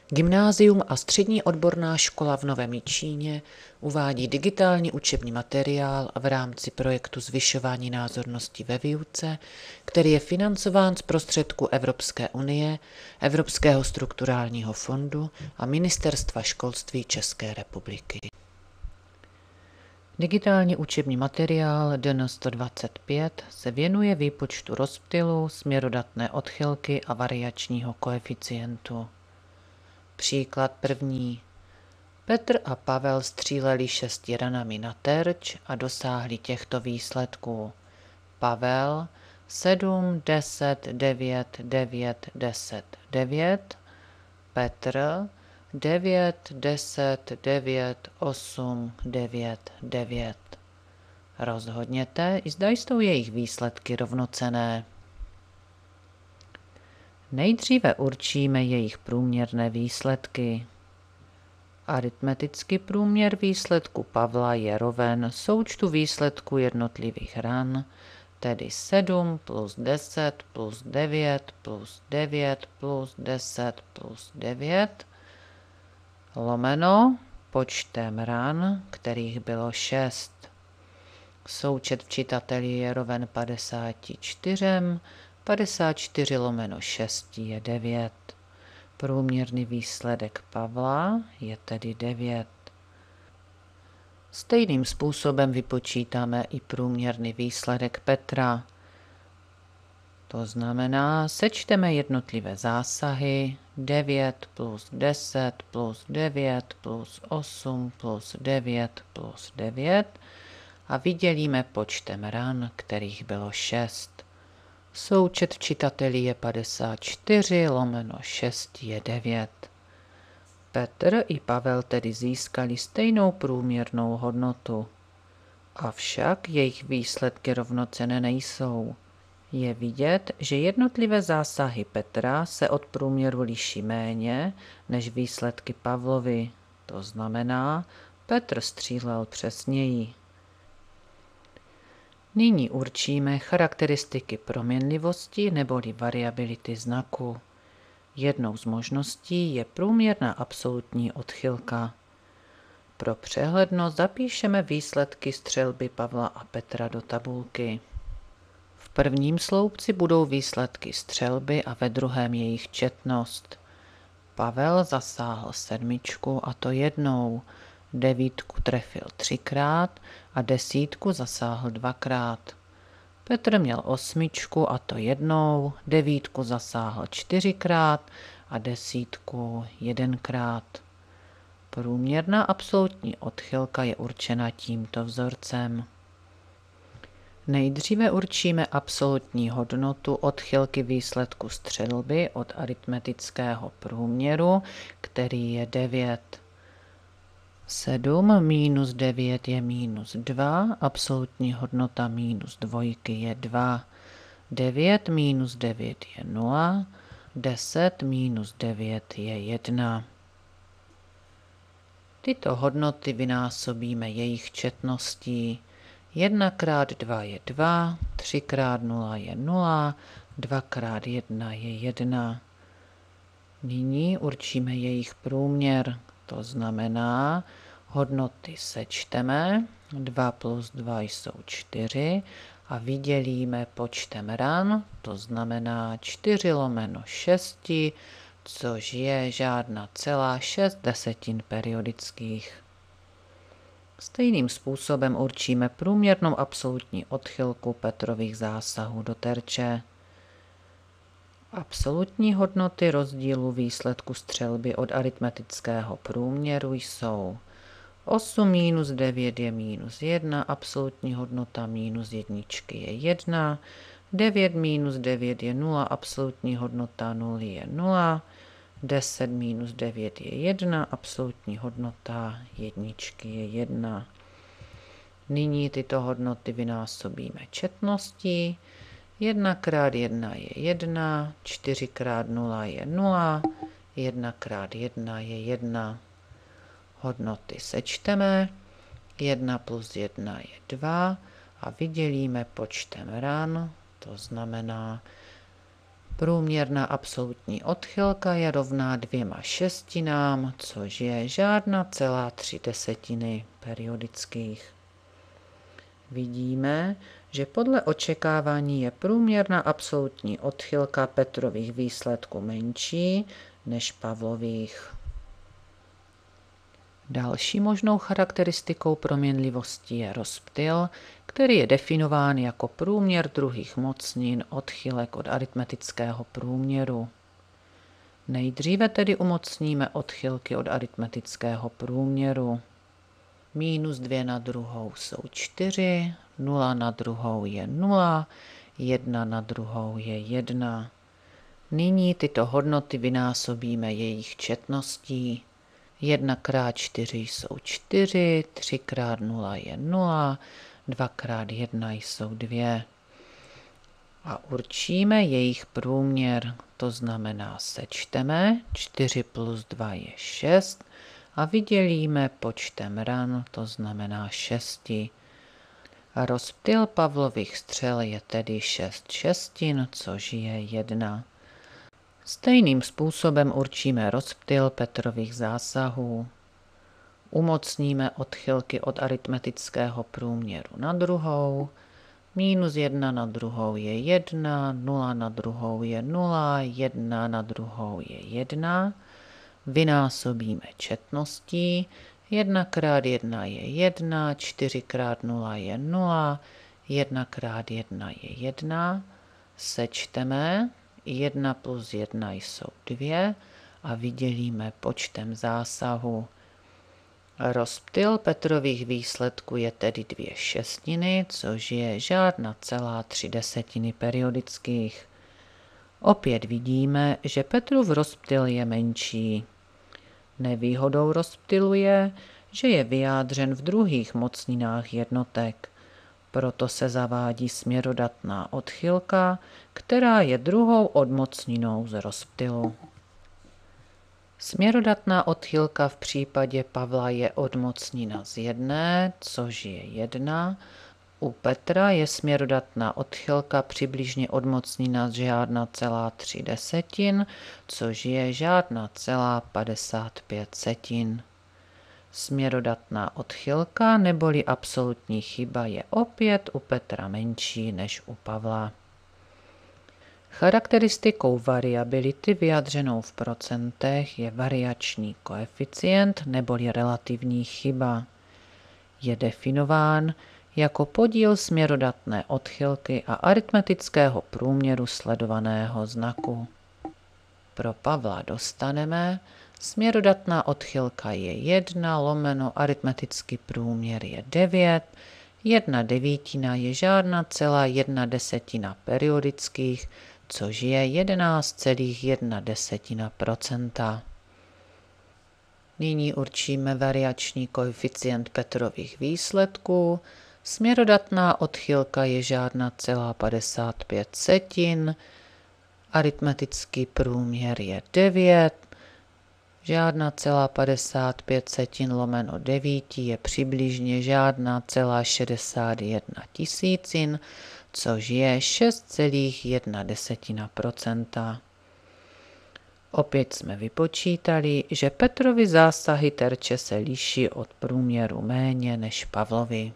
Gymnázium a střední odborná škola v Novém Jičíně uvádí digitální učební materiál v rámci projektu Zvyšování názornosti ve výuce, který je financován z prostředků Evropské unie, Evropského strukturálního fondu a Ministerstva školství České republiky. Digitální učební materiál DN 125 se věnuje výpočtu rozptylu, směrodatné odchylky a variačního koeficientu. Příklad první. Petr a Pavel stříleli 6 ranami na terč a dosáhli těchto výsledků. Pavel 7, 10, 9, 9, 10, 9. Petr 9, 10, 9, 8, 9, 9. Rozhodněte, zda jsou jejich výsledky rovnocenné. Nejdříve určíme jejich průměrné výsledky. Aritmetický průměr výsledku Pavla je roven součtu výsledku jednotlivých ran, tedy 7 plus 10 plus 9 plus 9 plus 10 plus 9, lomeno počtem ran, kterých bylo 6. Součet v čitateli je roven 54, 54 lomeno 6 je 9. Průměrný výsledek Pavla je tedy 9. Stejným způsobem vypočítáme i průměrný výsledek Petra. To znamená, sečteme jednotlivé zásahy 9 plus 10 plus 9 plus 8 plus 9 plus 9 a vydělíme počtem ran, kterých bylo 6. Součet v čitateli je 54 lomeno 6 je 9. Petr i Pavel tedy získali stejnou průměrnou hodnotu. Avšak jejich výsledky rovnocenné nejsou. Je vidět, že jednotlivé zásahy Petra se od průměru liší méně než výsledky Pavlovy. To znamená, Petr střílel přesněji. Nyní určíme charakteristiky proměnlivosti neboli variability znaku. Jednou z možností je průměrná absolutní odchylka. Pro přehlednost zapíšeme výsledky střelby Pavla a Petra do tabulky. V prvním sloupci budou výsledky střelby a ve druhém jejich četnost. Pavel zasáhl 7 a to jednou, 9 trefil 3krát a 10 zasáhl 2krát. Petr měl 8 a to jednou, 9 zasáhl 4krát a 10 1krát. Průměrná absolutní odchylka je určena tímto vzorcem. Nejdříve určíme absolutní hodnotu odchylky výsledku střelby od aritmetického průměru, který je 9. 7 minus 9 je minus 2, absolutní hodnota minus 2 je 2. 9 minus 9 je 0, 10 minus 9 je 1. Tyto hodnoty vynásobíme jejich četností. 1 krát 2 je 2, 3 krát 0 je 0, 2 krát 1 je 1. Nyní určíme jejich průměr, to znamená, hodnoty sečteme, 2 plus 2 jsou 4 a vydělíme počtem ran, to znamená 4 lomeno 6, což je žádná celá 6 desetin periodických. Stejným způsobem určíme průměrnou absolutní odchylku Petrových zásahů do terče. Absolutní hodnoty rozdílu výsledku střelby od aritmetického průměru jsou 8 minus 9 je minus 1, absolutní hodnota minus 1 je 1, 9 minus 9 je 0, absolutní hodnota 0 je 0, 10 minus 9 je 1, absolutní hodnota 1 je 1. Nyní tyto hodnoty vynásobíme četností. 1 krát 1 je 1, 4 krát 0 je 0, 1 krát 1 je 1. Hodnoty sečteme. 1 plus 1 je 2 a vydělíme počtem ran, to znamená Průměrná absolutní odchylka je rovná 2/6, což je žádná celá 3 periodických. Vidíme, že podle očekávání je průměrná absolutní odchylka Petrových výsledků menší než Pavlových. Další možnou charakteristikou proměnlivosti je rozptyl, který je definován jako průměr druhých mocnin odchylek od aritmetického průměru. Nejdříve tedy umocníme odchylky od aritmetického průměru. -2 na druhou jsou 4, 0 na druhou je 0, 1 na druhou je 1. Nyní tyto hodnoty vynásobíme jejich četností. 1 krát 4 jsou 4, 3 krát 0 je 0, 2 krát 1 jsou 2. A určíme jejich průměr, to znamená sečteme, 4 plus 2 je 6 a vydělíme počtem ran, to znamená 6. A rozptyl Pavlových střel je tedy 6 šestin, což je 1. Stejným způsobem určíme rozptyl Petrových zásahů. Umocníme odchylky od aritmetického průměru na druhou. -1 na druhou je 1, 0 na druhou je 0, 1 na druhou je 1. Vynásobíme četností. 1 krát 1 je 1, 4 krát 0 je 0, 1 krát 1 je 1. Sečteme. 1 plus 1 jsou 2 a vydělíme počtem zásahu. Rozptyl Petrových výsledků je tedy 2/6, což je žádná celá 3 periodických. Opět vidíme, že Petrův rozptyl je menší. Nevýhodou rozptylu je, že je vyjádřen v druhých mocninách jednotek. Proto se zavádí směrodatná odchylka, která je druhou odmocninou z rozptylu. Směrodatná odchylka v případě Pavla je odmocnina z 1, což je 1. U Petra je směrodatná odchylka přibližně odmocnina z žádná celá 3, což je žádná celá 55. Směrodatná odchylka neboli absolutní chyba je opět u Petra menší než u Pavla. Charakteristikou variability vyjadřenou v procentech je variační koeficient neboli relativní chyba. Je definován jako podíl směrodatné odchylky a aritmetického průměru sledovaného znaku. Pro Pavla dostaneme: směrodatná odchylka je 1 lomeno aritmetický průměr je 9, 1/9 je žádná celá 1/10 periodických, což je 11,1%. Nyní určíme variační koeficient Petrových výsledků. Směrodatná odchylka je žádná celá 55, aritmetický průměr je 9, žádná celá 55 lomeno 9 je přibližně žádná celá 61 tisícin, což je 6,1%. Opět jsme vypočítali, že Petrovy zásahy terče se liší od průměru méně než Pavlovy.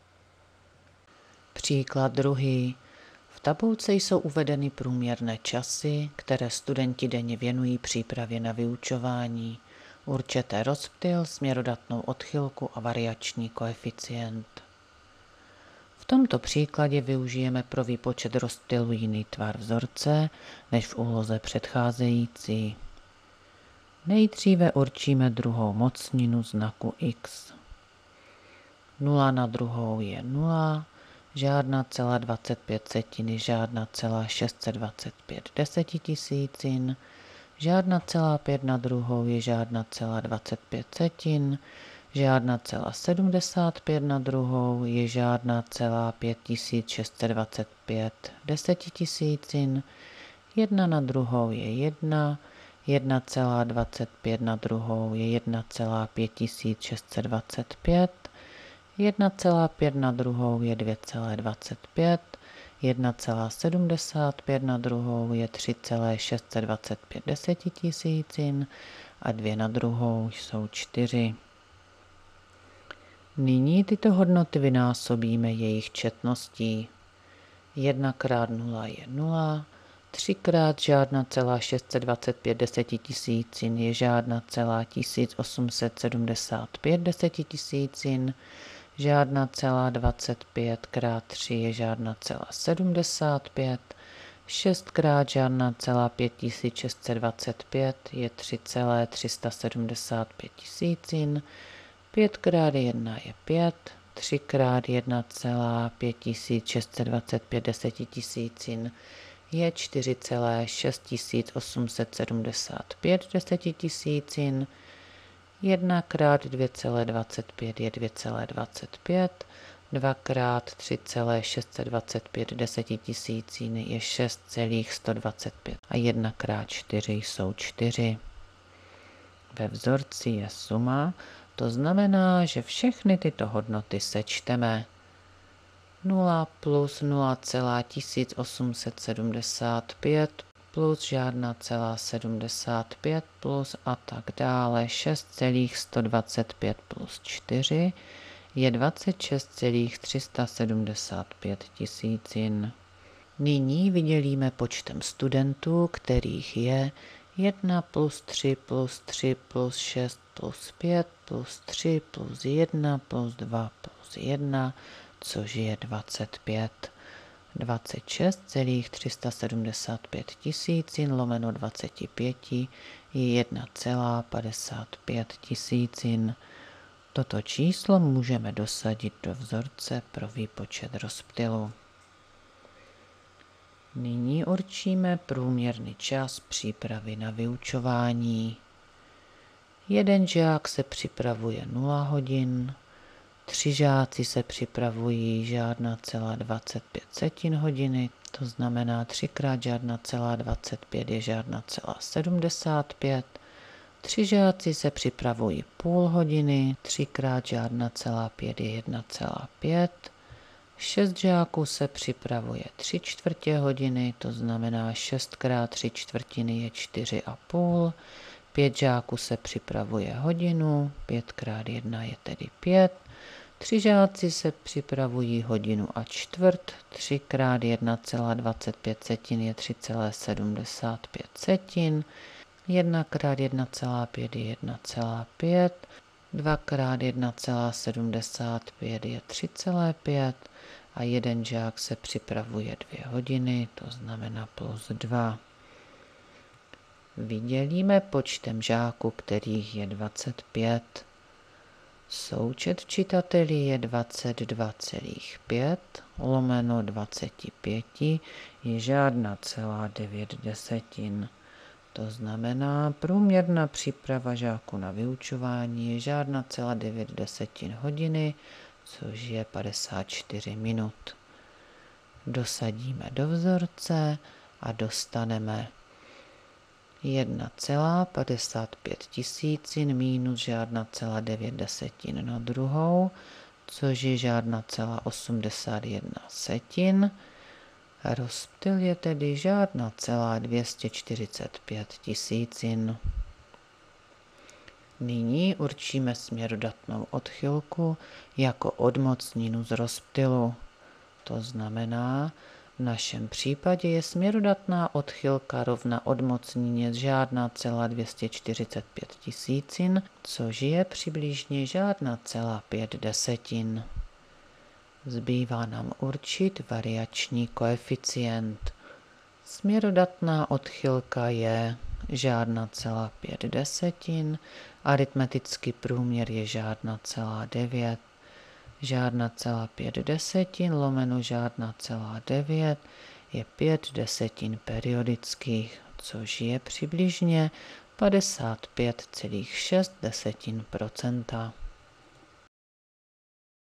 Příklad druhý. V tabulce jsou uvedeny průměrné časy, které studenti denně věnují přípravě na vyučování. Určete rozptyl, směrodatnou odchylku a variační koeficient. V tomto příkladě využijeme pro výpočet rozptylu jiný tvar vzorce než v úloze předcházející. Nejdříve určíme druhou mocninu znaku x. 0 na druhou je 0, žádná celá 25 setiny, žádná celá 625 desetitisícin, žádná celá 5 na druhou je žádná celá 25 setin, žádná celá 75 na druhou je žádná celá 5625 desetitisícin, 1 na druhou je 1, 1,25 na druhou je 1,5625, 1,5 na druhou je 2,25, 1,75 na druhou je 3,625 desetisícin a 2 na druhou jsou 4. Nyní tyto hodnoty vynásobíme jejich četností. 1 krát 0 je 0, 3 krát žádná celá 625 desetisícin je žádná celá 1875 desetisícin, žádná celá 25 krát 3 je žádná celá 75, 6 krát žádná celá 5625 je 3,375 tisícin, 5 krát 1 je 5, 3 krát 1,5625 desetisícin je 4,6875 desetisícin, 1 krát 2,25 je 2,25, 2 krát 3,625 desetisícin je 6,125 a 1 krát 4 jsou 4. Ve vzorci je suma, to znamená, že všechny tyto hodnoty sečteme. 0 plus 0,1875 plus žádná celá 75 plus a tak dále 6,125 plus 4 je 26,375 tisícin. Nyní vydělíme počtem studentů, kterých je 1 plus 3 plus 3 plus 6 plus 5 plus 3 plus 1 plus 2 plus 1, což je 25. 26,375 tisícin lomeno 25 je 1,55 tisícin. Toto číslo můžeme dosadit do vzorce pro výpočet rozptylu. Nyní určíme průměrný čas přípravy na vyučování. Jeden žák se připravuje 0 hodin, 3 žáci se připravují žádná celá 25 hodiny, to znamená 3 krát žádná celá 25 je žádná celá 75, 3 žáci se připravují půl hodiny, 3 krát žádná celá 5 je 1,5, 6 žáků se připravuje 3/4 hodiny, to znamená 6 krát 3/4 je 4,5, 5 žáků se připravuje hodinu, 5 krát 1 je tedy 5, 3 žáci se připravují hodinu a čtvrt, 3 krát 1,25 je 3,75, 1 krát 1,5 je 1,5, 2 krát 1,75 je 3,5 a jeden žák se připravuje 2 hodiny, to znamená plus 2. Vydělíme počtem žáků, kterých je 25. Součet v čitateli je 22,5 lomeno 25 je žádná celá 9 desetin. To znamená, průměrná příprava žáků na vyučování je žádná celá 9 desetin hodiny, což je 54 minut. Dosadíme do vzorce a dostaneme 1,55 tisícin minus žádná celá 9 desetin na druhou, což je žádná celá 81 setin. Rozptyl je tedy žádná celá 245 tisícin. Nyní určíme směrodatnou odchylku jako odmocninu z rozptylu. To znamená, v našem případě je směrodatná odchylka rovna odmocnině žádná celá 245 tisícin, což je přibližně žádná celá 5 desetin. Zbývá nám určit variační koeficient. Směrodatná odchylka je žádná celá 5 desetin, aritmetický průměr je žádná celá 9. Žádná celá 5 desetin lomeno žádná celá 9 je 5 desetin periodických, což je přibližně 55,6%.